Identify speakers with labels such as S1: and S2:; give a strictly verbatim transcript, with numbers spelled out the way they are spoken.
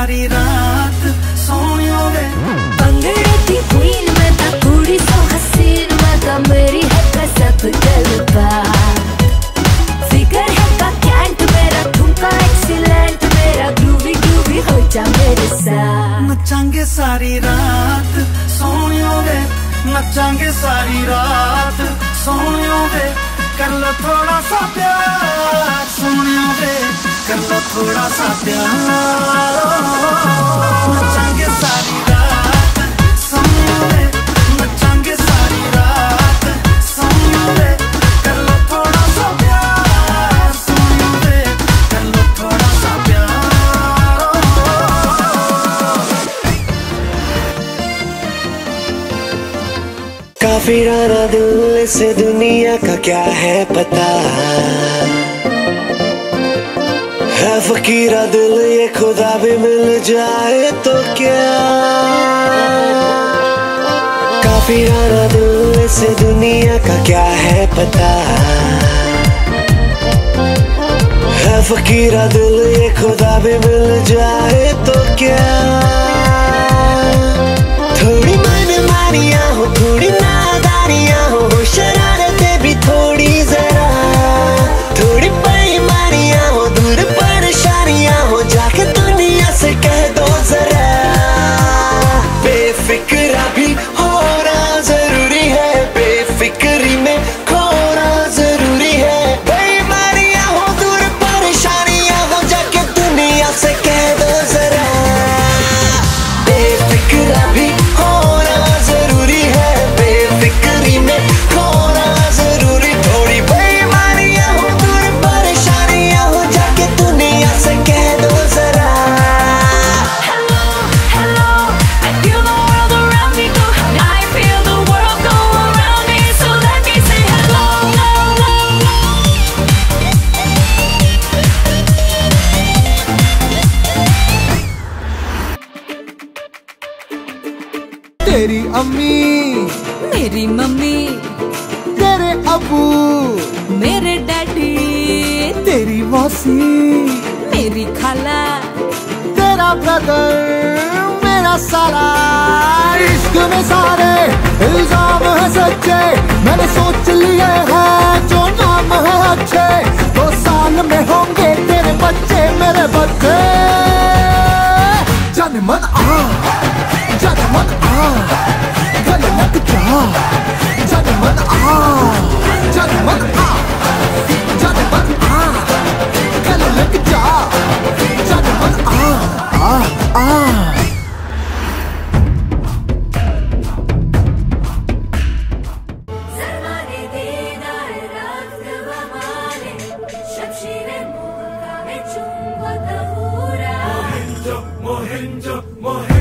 S1: सारी रात सोनियो वे
S2: भंगड़े की क्वीन मैं ता कुड़ी सो हसीन मैं ता मेरी है कसब गलबा फिगर है का कैंट मेरा ठुमका एक्सीलेंट मेरा ग्रूवी ग्रूवी हो जा मेरे साथ
S1: नचांगे सारी रात सोनियो वे नचांगे सारी रात सोनियो वे कर लो थोड़ा सा प्यार सोनियो वे कर लो थोड़ा सा प्यार नचांगे सारी रात सोनियो वे नचांगे सारी रात सोनियो वे कर लो थोड़ा सा प्यार सोनियो वे कर लो थोड़ा सा प्यार।
S3: काफिराना दिल से दुनिया का क्या है पता है फकीरा दिल ये खुदा भी मिल जाए तो क्या। काफिराना दिल से दुनिया का क्या है पता है फकीरा दिल ये खुदा भी मिल जाए तो क्या। थोड़ी मनमानियाँ हो थोड़ी नादानियाँ हो शरारतें भी थोड़ी जरा थोड़ी बेईमानियाँ हो दूर परेशानियाँ हो जाके दुनिया से कह दो जरा बेफिक्रा भी होना जरूरी है बेफिक्री में खोना जरूरी है बेईमानियाँ हो दूर परेशानियाँ हो जाके दुनिया से कह दो जरा बेफिक्रा भी
S4: तेरी अम्मी
S2: मेरी मम्मी
S4: तेरे अबू
S2: मेरे डैडी
S4: तेरी मौसी
S2: मेरी खाला
S4: तेरा ब्रदर मेरा साला इश्क में सारे इल्जाम है सच्चे मैंने सोच लिए हैं जो नाम है अच्छे दो साल में होंगे तेरे बच्चे मेरे बच्चे जाने मन आ जाने मन आ गले लग जा जाने मन आ जाने मन आ जाने मन आ गले लग जा जाने मन आ आ आ
S1: Mohenjo, Mohenjo, Mohenjo